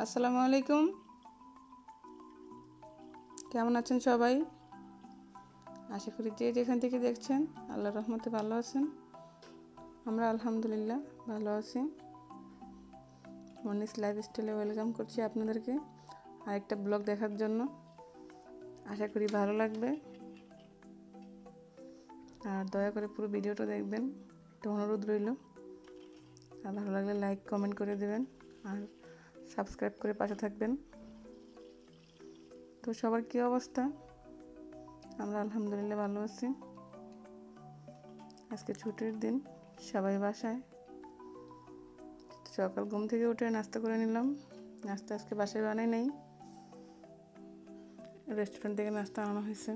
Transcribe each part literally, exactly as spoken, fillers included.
আসসালামু আলাইকুম। কেমন আছেন সবাই? আশা করি যে যেখান থেকে দেখছেন আল্লাহর রহমতে ভালো আছেন। আমরা আলহামদুলিল্লাহ ভালো আছি। মনিস লাইফস্টাইলে ওয়েলকাম করছি আপনাদেরকে আরেকটা ব্লগ দেখার জন্য। আশা করি ভালো লাগবে, আর দয়া করে পুরো ভিডিওটা দেখবেন, একটা অনুরোধ রইল। আর ভালো লাগলে লাইক কমেন্ট করে দেবেন আর সাবস্ক্রাইব করে পাশে থাকবেন। তো সবার কী অবস্থা? আমরা আলহামদুলিল্লাহ ভালো আছি। আজকে ছুটির দিন, সবাই বাসায়। সকাল ঘুম থেকে উঠে নাস্তা করে নিলাম। নাস্তা আজকে বাসায় বানাই নেই, রেস্টুরেন্ট থেকে নাস্তা আনা হয়েছে।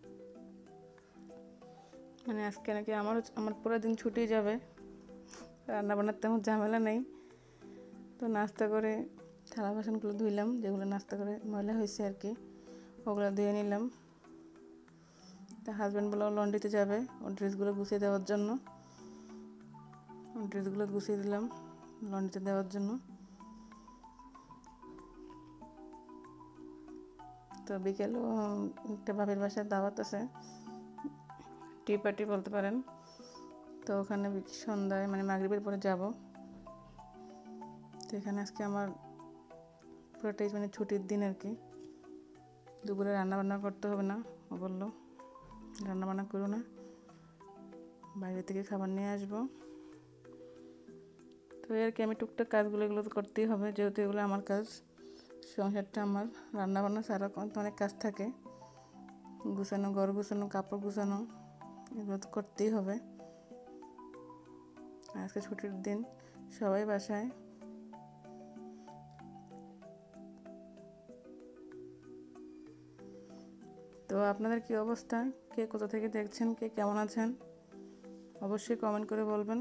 মানে আজকে নাকি আমার আমার পুরো দিন ছুটি যাবে, রান্না বান্নার তেমন ঝামেলা নেই। তো নাস্তা করে থালা বাসনগুলো ধুইলাম, যেগুলো নাস্তা করে ময়লা হয়েছে আর কি, ওগুলো ধুয়ে নিলাম। তা হাজব্যান্ড বলে লন্ড্রিতে যাবে ওর ড্রেসগুলো গুছিয়ে দেওয়ার জন্য। ওর ড্রেসগুলো গুছিয়ে দিলাম লন্ড্রিতে দেওয়ার জন্য। তো বিকেলও একটা ভাবির বাসায় দাওয়াত আছে, টি পার্টি বলতে পারেন। তো ওখানে সন্ধ্যায় মানে মাগরিবের পরে যাব। তো এখানে আজকে আমার পুরোটাই মানে ছুটির দিন আর কি। দুপুরে রান্নাবান্না করতে হবে না, ও বললো রান্নাবান্না করো না, বাইরে থেকে খাবার নিয়ে আসবো। তো আর কি আমি টুকটাক কাজগুলো এগুলো তো করতেই হবে, যেহেতু এগুলো আমার কাজ, সংসারটা আমার। রান্নাবান্না ছাড়া অনেক কাজ থাকে, গুছানো, ঘর গুছানো, কাপড় গুছানো, এগুলো তো করতেই হবে। আজকে ছুটির দিন, সবাই বাসায়। তো আপনাদের কি অবস্থা? কে কোথা থেকে দেখছেন, কে কেমন আছেন, অবশ্যই কমেন্ট করে বলবেন।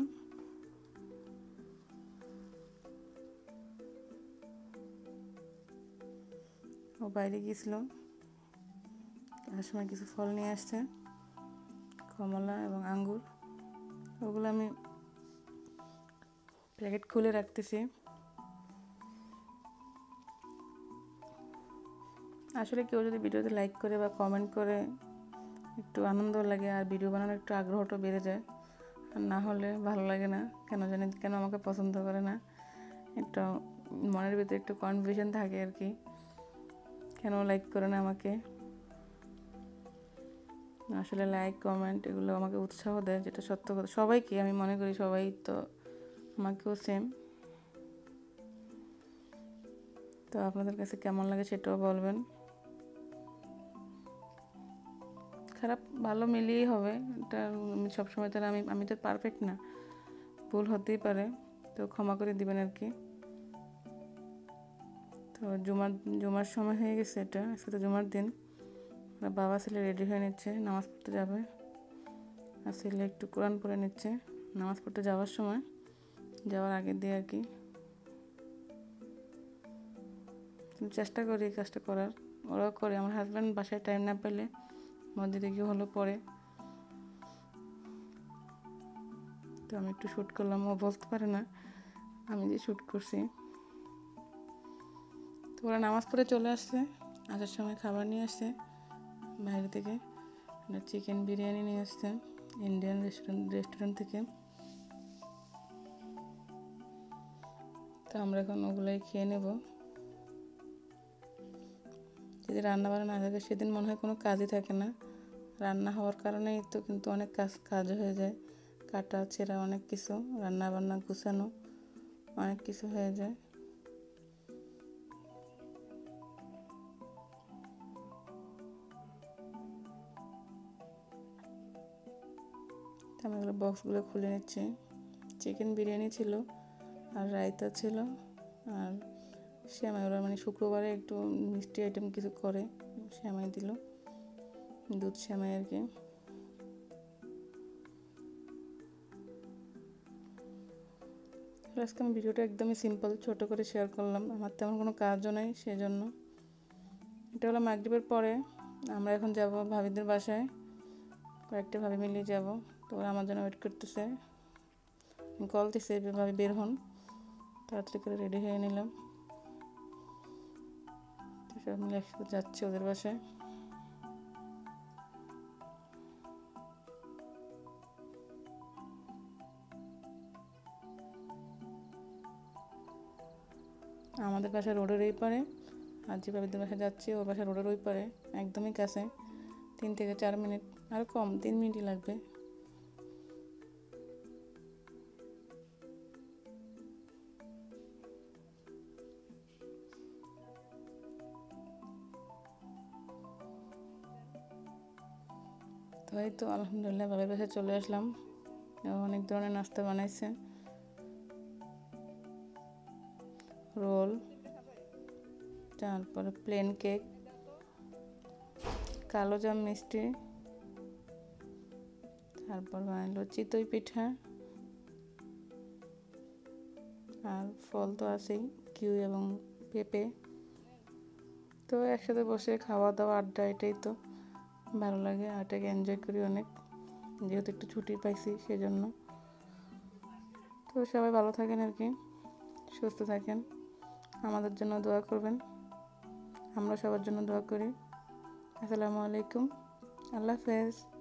ও বাইরে গিয়েছিল, আসার সময় কিছু ফল নিয়ে আসছে, কমলা এবং আঙ্গুর। ওগুলো আমি প্যাকেট খুলে রাখতেছি। আসলে কেউ যদি ভিডিওতে লাইক করে বা কমেন্ট করে একটু আনন্দ লাগে, আর ভিডিও বানানোর একটু আগ্রহটা বেড়ে যায়। আর না হলে ভালো লাগে না, কেন জানি কেন আমাকে পছন্দ করে না, একটু মনের ভিতরে একটু কনফিউশন থাকে আর কি, কেন লাইক করে না আমাকে। আসলে লাইক কমেন্ট এগুলো আমাকে উৎসাহ দেয়, যেটা সত্য কথা। সবাইকে আমি মনে করি সবাই তো আমাকেও সেম। তো আপনাদের কাছে কেমন লাগে সেটাও বলবেন। খারাপ ভালো মিলিয়েই হবে, এটা আমি সবসময় তো আমি আমি তো পারফেক্ট না, ভুল হতেই পারে, তো ক্ষমা করে দিবেন আর কি। তো জুমার জুমার সময় হয়ে গেছে, এটা আজকে তো জুমার দিন। বাবা ছেলে রেডি হয়ে নিচ্ছে, নামাজ পড়তে যাবে। আর ছেলে একটু কোরআন পড়ে নিচ্ছে নামাজ পড়তে যাওয়ার সময়, যাওয়ার আগে দিয়ে আর কি। চেষ্টা করি এই কাজটা করার, ওরাও করে। আমার হাজব্যান্ড বাসায় টাইম না পেলে মসজিদে গিয়ে হলো পরে। তো আমি একটু শ্যুট করলাম, ও বলতে পারে না আমি যে শ্যুট করছি। তো ওরা নামাজ পড়ে চলে আসছে, আসার সময় খাবার নিয়ে আসছে বাইরে থেকে। চিকেন বিরিয়ানি নিয়ে আসছে ইন্ডিয়ান রেস্টুরেন্ট রেস্টুরেন্ট থেকে। তো আমরা এখন ওগুলোই খেয়ে নেব। যদি রান্না বান্না না থাকে সেদিন মনে হয় কোনো কাজই থাকে না, রান্না হওয়ার কারণেই তো কিন্তু অনেক কাজ কাজ হয়ে যায়, কাটা ছেঁড়া অনেক কিছু, রান্না বান্না গুছানো অনেক কিছু হয়ে যায়। আমি এগুলো বক্সগুলো খুলে নিচ্ছি। চিকেন বিরিয়ানি ছিল, আর রায়তা ছিল, আর শ্যামাই। ওরা মানে শুক্রবারে একটু মিষ্টি আইটেম কিছু করে, শ্যামাই দিল, দুধ শ্যামাই আর কি। আজকে আমি ভিডিওটা একদমই সিম্পল ছোট করে শেয়ার করলাম, আমার তেমন কোনো কাজও নেই সেজন্য। এটা হলো মাগরিবের পরে। আমরা এখন যাব ভাবিদের বাসায়, কয়েকটা ভাবি মিলিয়ে যাব। তো ওরা আমার জন্য ওয়েট করতেছে, কল দিছে ভাবি বের হন, তাড়াতাড়ি করে রেডি হয়ে নিলাম। সব মিলে একসাথে যাচ্ছি ওদের বাসায়। আমাদের বাসা রোডের এই পারে, আর যে বাবিদের বাসায় যাচ্ছি ওর বাসা রোডের ওই পারে, একদমই কাছে, তিন থেকে চার মিনিট, আর কম, তিন মিনিটই লাগবে। তো এই তো আলহামদুলিল্লাহ বাবার বাসায় চলে আসলাম। অনেক ধরনের নাস্তা বানাইছে, রোল, তারপরে প্লেন কেক, কালো জাম মিষ্টি, তারপর বানাইলো চিতই পিঠা, আর ফল তো আছেই, কিউই এবং পেঁপে। তো একসাথে বসে খাওয়া দাওয়া আড্ডা, এটাই তো ভালো লাগে, আর এটাকে এনজয় করি অনেক, যেহেতু একটু ছুটি পাইছি সেজন্য। তো সবাই ভালো থাকেন আর কি, সুস্থ থাকেন, আমাদের জন্য দোয়া করবেন, আমরা সবার জন্য দোয়া করি। আসসালামু আলাইকুম, আল্লাহ হাফেজ।